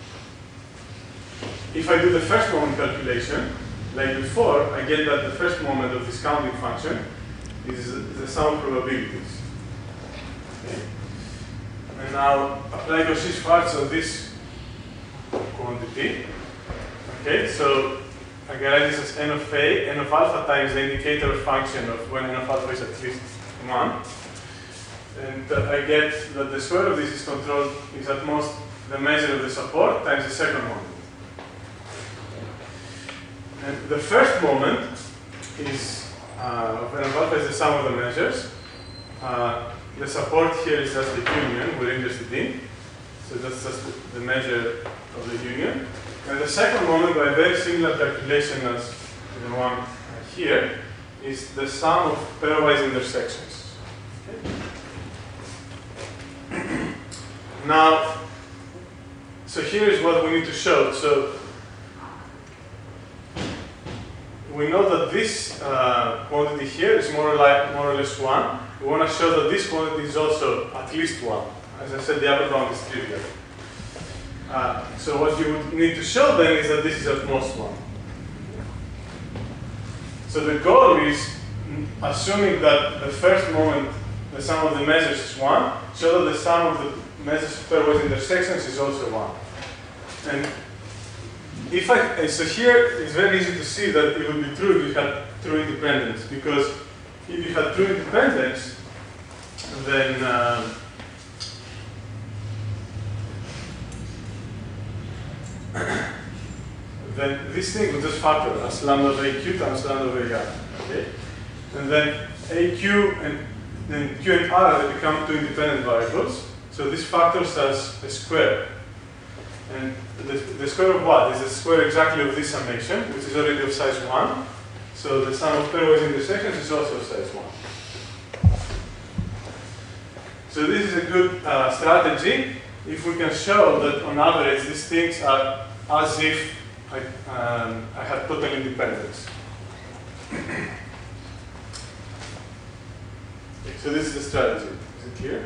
Speaker 2: if I do the first moment calculation, like before, I get that the first moment of this counting function is the sum of probabilities. Okay. And now apply Cauchy-Schwarz on this quantity. Okay, so I can write this as n of a, n of alpha times the indicator function of when n of alpha is at least one. And uh, I get that the square of this is controlled is at most the measure of the support times the second moment. And the first moment is uh, of n of alpha is the sum of the measures. Uh, the support here is just the union we're interested in. So that's just the measure of the union. And the second moment, by a very similar calculation as the one here, is the sum of pairwise intersections. Okay. Now, so here is what we need to show. So we know that this uh, quantity here is more or, like, more or less one. We want to show that this quantity is also at least one. As I said, the upper bound is trivial. Uh, so what you would need to show then is that this is at most one. So the goal is, assuming that the first moment the sum of the measures is one, show that the sum of the measures of pairwise intersections is also one. And if I, so here it's very easy to see that it would be true if you had true independence, because if you had true independence, then uh, then this thing would just factor as lambda of A Q times lambda of A R. Okay? And then A Q and then Q and R, they become two independent variables. So this factors as a square. And the, the square of what? Is the square exactly of this summation, which is already of size one. So the sum of pairwise intersections is also of size one. So this is a good uh, strategy if we can show that on average these things are as if I, um, I had total independence. Okay, so this is the strategy. Is it clear?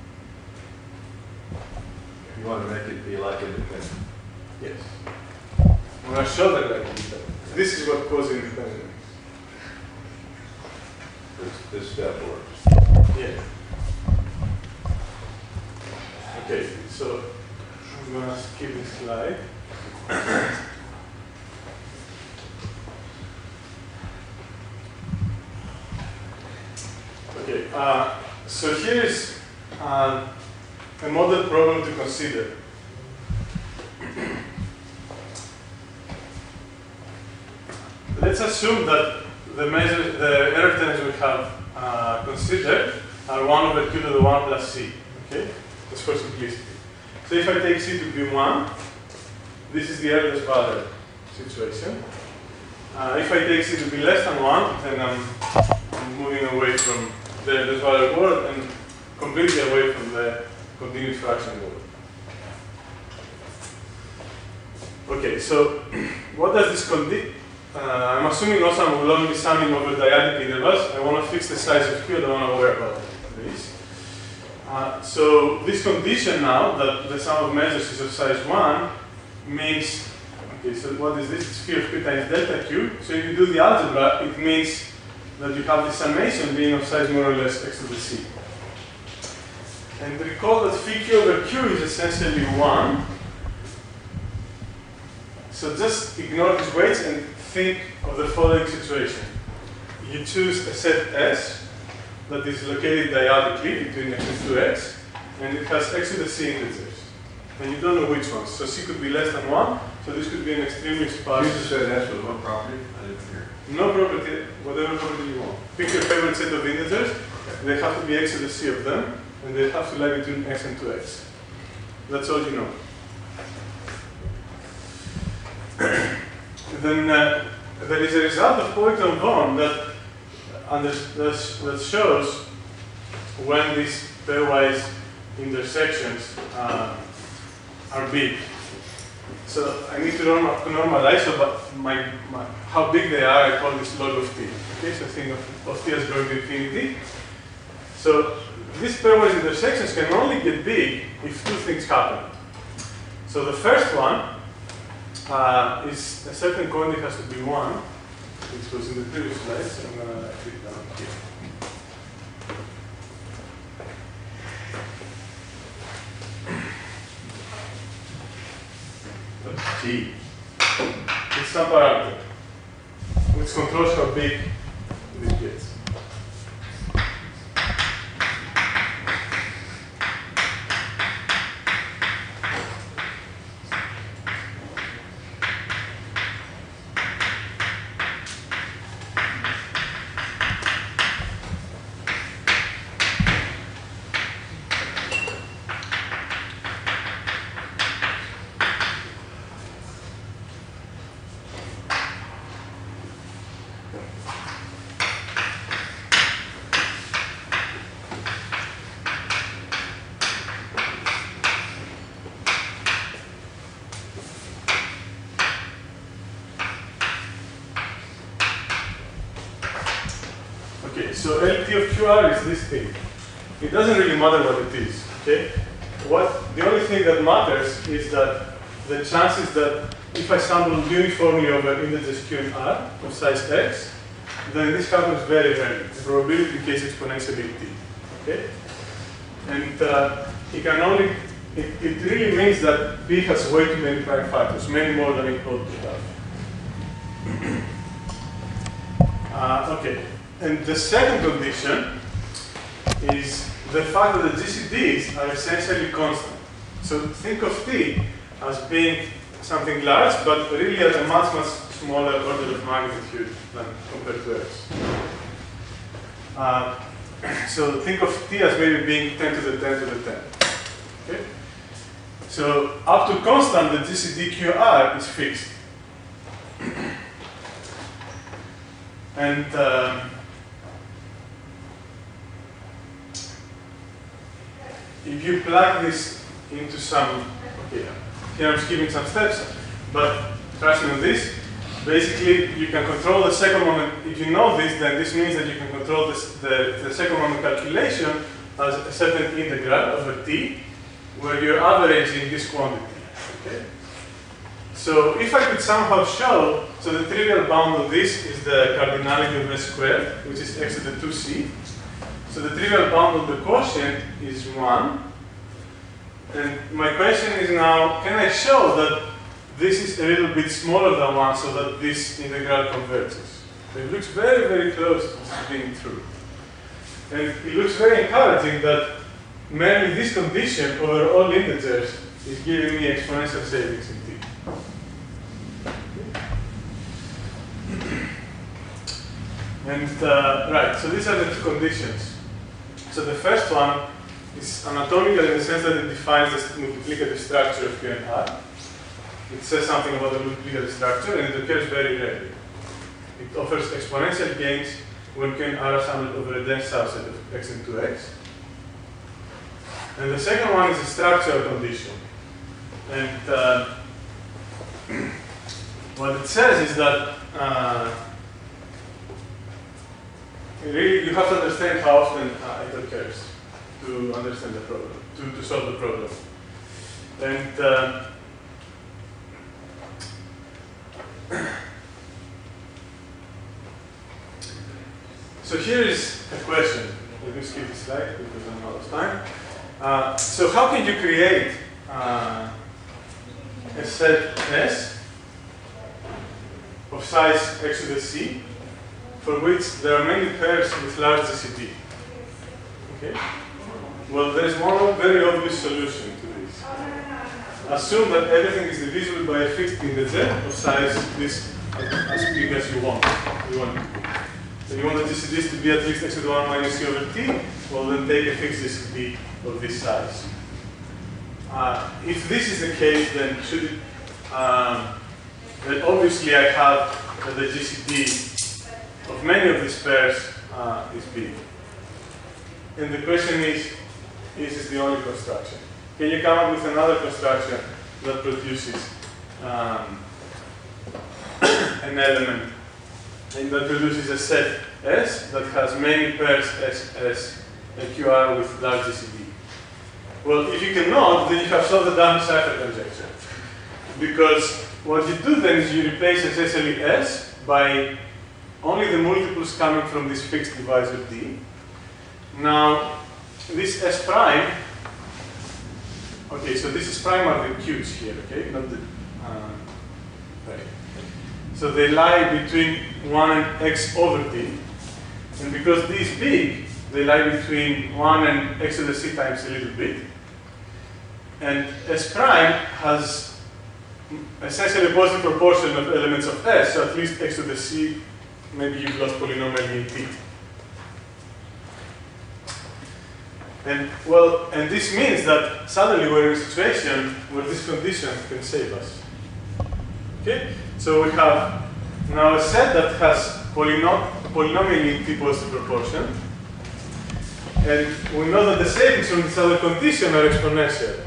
Speaker 3: You want to make it be like independent.
Speaker 2: Yes. I'm going to show that like independent. This is what causes independence.
Speaker 3: This, this step works.
Speaker 2: Yeah. Okay, so I'm going to skip this slide. Okay, uh, so here is uh, a model problem to consider. Let's assume that the measure, the error terms we have uh, considered are one over q to the one plus c. Okay, just for simplicity. So if I take c to be one, this is the errorless value situation. Uh, if I take c to be less than one, then I'm, I'm moving away from the errorless value world and completely away from the continuous fraction world. Okay, so what does this condition? Uh, I'm assuming also I will only be summing over dyadic intervals. I want to fix the size of Q, I don't want to worry about this. Uh, so this condition now, that the sum of measures is of size one, means, okay, so what is this? It's phi of Q times delta Q. So if you do the algebra, it means that you have the summation being of size more or less x to the c. And recall that phi Q over Q is essentially one. So just ignore these weights and think of the following situation. You choose a set S that is located diagonally between x and two x, and it has x to the c integers. And you don't know which ones. So c could be less than one, so this could be an extremely sparse.
Speaker 3: You just said S was one property? I didn't hear.
Speaker 2: No property, whatever property you want. Pick your favorite set of integers, they have to be x to the c of them, and they have to lie between x and two x. That's all you know. Then uh, there is a result of Colloquium Von that, under, that shows when these pairwise intersections uh, are big. So I need to, norm to normalize, so but my, my, how big they are, I call this log of t. Okay, so think of, of t as going to infinity. So these pairwise intersections can only get big if two things happen. So the first one Uh, is a certain quantity has to be one, which was in the previous slide, so I'm going to write it down here.
Speaker 3: That's T.
Speaker 2: It's some parameter which controls how big this gets. So L T of Q R is this thing. It doesn't really matter what it is. Okay? What the only thing that matters is that the chances that if I sample uniformly over integers Q and R of size x, then this happens very rarely. The probability case exponentially t. Okay? And uh, it can only it, it really means that P has way too many prime factors, many more than it ought to have. uh, okay. And the second condition is the fact that the G C Ds are essentially constant. So think of T as being something large, but really at a much, much smaller order of magnitude than compared to X. Uh, so think of T as maybe being ten to the ten to the ten. Okay? So up to constant, the G C D Q R is fixed. And um, if you plug this into some, okay, here I'm skipping some steps, but trust me on this. Basically, you can control the second moment. If you know this, then this means that you can control this, the, the second moment calculation as a certain integral over t, where you're averaging this quantity. Okay? So if I could somehow show, so the trivial bound of this is the cardinality of s squared, which is x to the two c. So the trivial bound of the quotient is one. And my question is now, can I show that this is a little bit smaller than one so that this integral converges? So it looks very, very close to this being true. And it looks very encouraging that merely this condition over all integers is giving me exponential savings in t. And uh, right, so these are the two conditions. So the first one is anatomical in the sense that it defines the multiplicative structure of Q and R. It says something about the multiplicative structure, and it occurs very rarely. It offers exponential gains when Q and R are summed over a dense subset of x into x. And the second one is a structural condition. And uh, what it says is that uh, really you have to understand how often uh, it occurs to understand the problem, to, to solve the problem. And uh, so here is a question. Let me skip this slide because I'm out of time. Uh, so how can you create uh, a set S of size x to the c for which there are many pairs with large G C D? Okay. Well, there is one very obvious solution to this. Assume that everything is divisible by a fixed integer of size this as big as you want. You want it to be. So you want the G C Ds to be at least x to the one minus c over t. Well, then take a fixed G C D of this size. Uh, if this is the case, then should it, um, then obviously I have that the G C D of many of these pairs uh, is big. And the question is, is this the only construction? Can you come up with another construction that produces um, an element and that produces a set S that has many pairs S, S, and Q R with large G C D? Well, if you cannot, then you have solved the Duffin-Schaeffer conjecture. Because what you do then is you replace essentially S by only the multiples coming from this fixed divisor D. Now, this S prime, okay, so this is prime are the q's here, okay, not the, uh, right. So they lie between one and x over t, and because D is big, they lie between one and x to the c times a little bit. And S prime has essentially a positive proportion of elements of S, so at least x to the c, maybe you've lost polynomial in t. And well, and this means that suddenly we're in a situation where this condition can save us. Okay? So we have now a set that has polynom polynomial in t positive proportion. And we know that the savings from this other condition are exponential.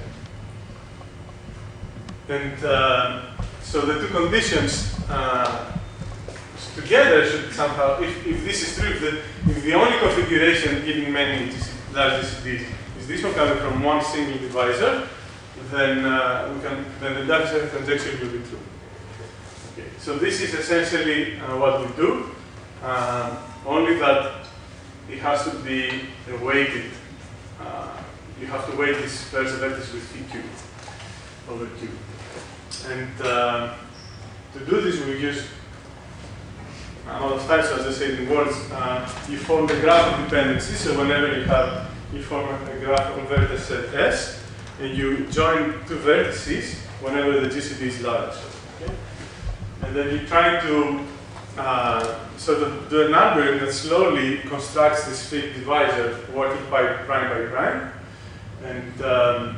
Speaker 2: And uh, so the two conditions uh, together should somehow, if, if this is true, if the, if the only configuration giving many large G C Ds is this one coming from one single divisor, then uh, we can then the Duffin-Schaeffer conjecture will be true. Okay, so this is essentially uh, what we do, um, only that it has to be uh, weighted. Uh, you have to weight this pairs of vectors with pq over q. And uh, to do this, we use a lot of time, so as I said in words, uh, you form the graph of dependency. So whenever you have, you form a graph of vertex set S, and you join two vertices whenever the G C D is large. Okay? And then you try to uh, sort of do an algorithm that slowly constructs this fixed divisor, working by prime by prime. And um,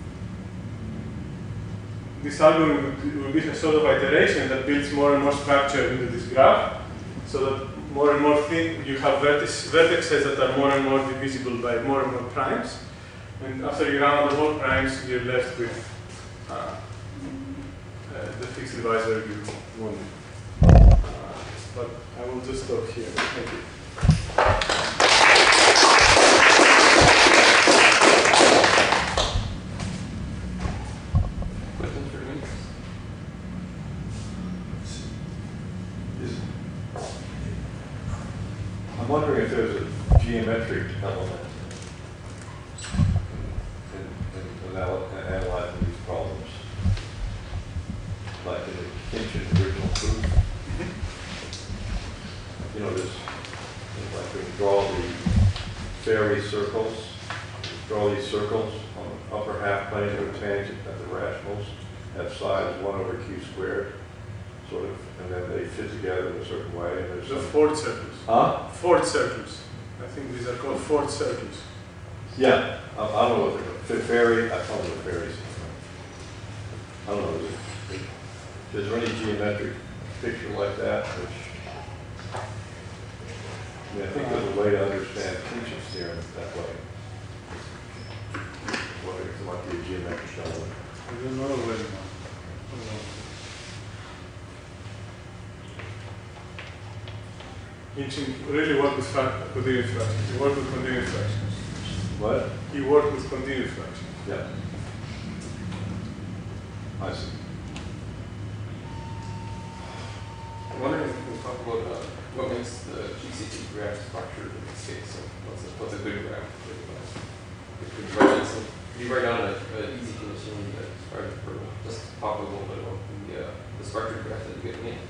Speaker 2: this algorithm will be a sort of iteration that builds more and more structure into this graph, so that more and more thin, you have vertex, vertexes that are more and more divisible by more and more primes. And after you run out of all primes, you're left with uh, uh, the fixed divisor you wanted. Uh, but I will just stop here. Thank you.
Speaker 1: Questions for me?
Speaker 3: I'm wondering if there's a geometric element in, in, in analyzing these problems, like in the ancient original proof. You know, this, like we draw the fairy circles, draw these circles on the upper half plane of a tangent that the rationals have sides one over q squared, sort of, and then they fit together in a certain way. And there's
Speaker 2: The
Speaker 3: some,
Speaker 2: fourth circles.
Speaker 3: huh?
Speaker 2: Fourth circles. I think these are called fourth circles.
Speaker 3: Yeah, I, I don't know what they're called. Fa- Fairy, I call them the fairies. I don't know. Is, it, is there any geometric picture like that? Which, I mean, I think there's a way to understand Kinship's theorem that way. Whether it might be a geometric element.
Speaker 2: I don't know very much. Ancient really worked with fact, continuous fractions. He worked with continuous fractions.
Speaker 3: What?
Speaker 2: He worked with continuous fractions.
Speaker 3: Yeah. I see.
Speaker 1: I'm wondering if we can talk about uh, what makes the G C T graph structured in this case. So what's a, what's a good graph? Could you write down some, could you write down an easy condition that describes for just talk a little bit about the, uh, the structured graph that you get in?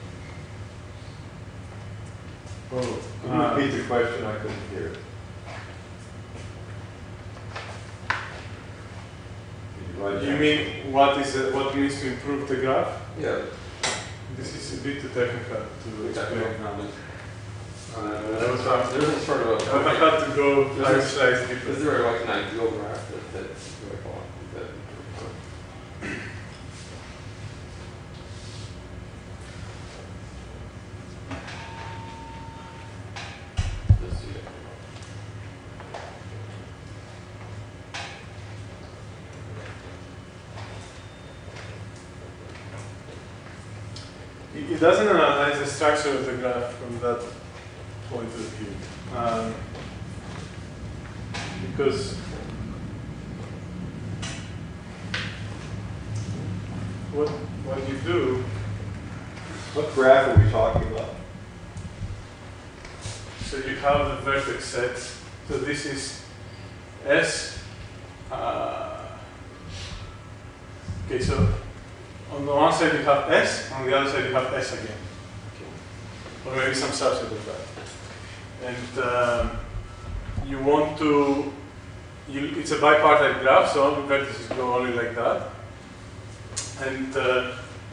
Speaker 2: Oh,
Speaker 3: Can you
Speaker 2: uh,
Speaker 3: repeat the question? I couldn't hear it. Can you write
Speaker 2: you
Speaker 3: down-
Speaker 2: mean what is uh, what means to improve the graph?
Speaker 1: Yeah,
Speaker 2: This is a bit too technical to
Speaker 1: technical
Speaker 2: explain.
Speaker 1: comment.
Speaker 2: Uh,
Speaker 1: There was a- there was sort of
Speaker 2: I
Speaker 1: a,
Speaker 2: had to go five slides
Speaker 1: is
Speaker 2: deeper.
Speaker 1: there like an ideal graph that, that's really fun? That, let's see it.
Speaker 2: It it doesn't analyze the structure of the graph from that point of view. Um, because what, what you do,
Speaker 3: What graph are we talking about?
Speaker 2: so you have the vertex sets. So this is S. Uh, okay, so on the one side you have S, on the other side you have S again. Or maybe some subset of that. And um, you want to, you, it's a bipartite graph, so all the vertices go only like that. And uh,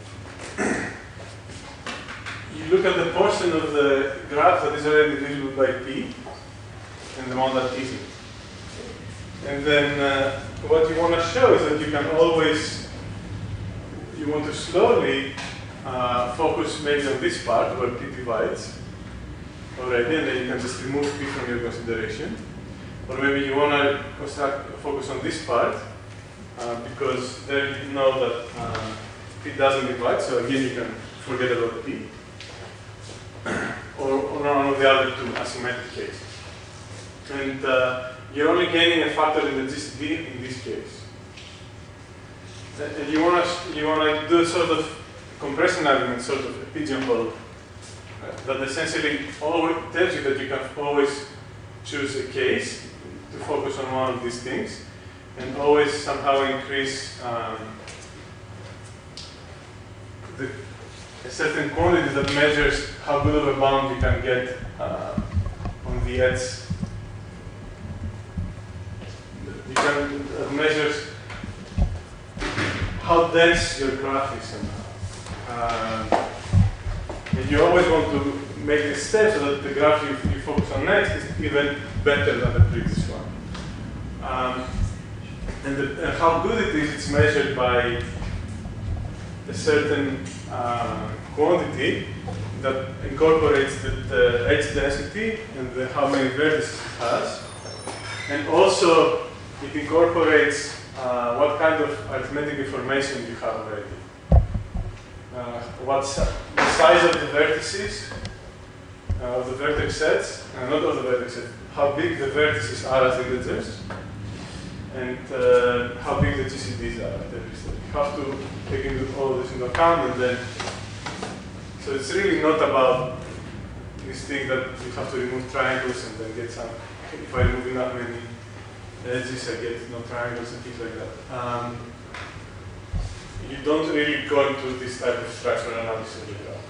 Speaker 2: you look at the portion of the graph that is already divisible by P, and the one that isn't. And then uh, what you want to show is that you can always, you want to slowly uh, focus maybe on this part where P divides already, and then you can just remove P from your consideration. Or maybe you want to construct, focus on this part, uh, because there you know that uh, P doesn't divide, so again you can forget about P. or, or one of the other two asymmetric cases. And uh, you're only gaining a factor in the G C D in this case. And you want to you want to do a sort of compression argument, sort of a pigeonhole, uh, that essentially always tells you that you can always choose a case to focus on one of these things, and always somehow increase um, the, a certain quantity that measures how good of a bound you can get uh, on the edge. You can uh, measures how dense your graph is somehow. Um, and you always want to make a step so that the graph you, you focus on next is even better than the previous one. Um, and, the, and how good it is, it's measured by a certain uh, quantity that incorporates the, the edge density and the, how many vertices it has. And also, it incorporates uh, what kind of arithmetic information you have already. Uh, what's the size of the vertices, uh, of the vertex sets, uh, not of the vertex sets, how big the vertices are as integers, and uh, how big the G C Ds are at every step. You have to take into all this into account, and then, so it's really not about this thing that you have to remove triangles and then get some, if I remove enough many edges, I get no triangles and things like that. Um, you don't really go into this type of structural analysis in the graph.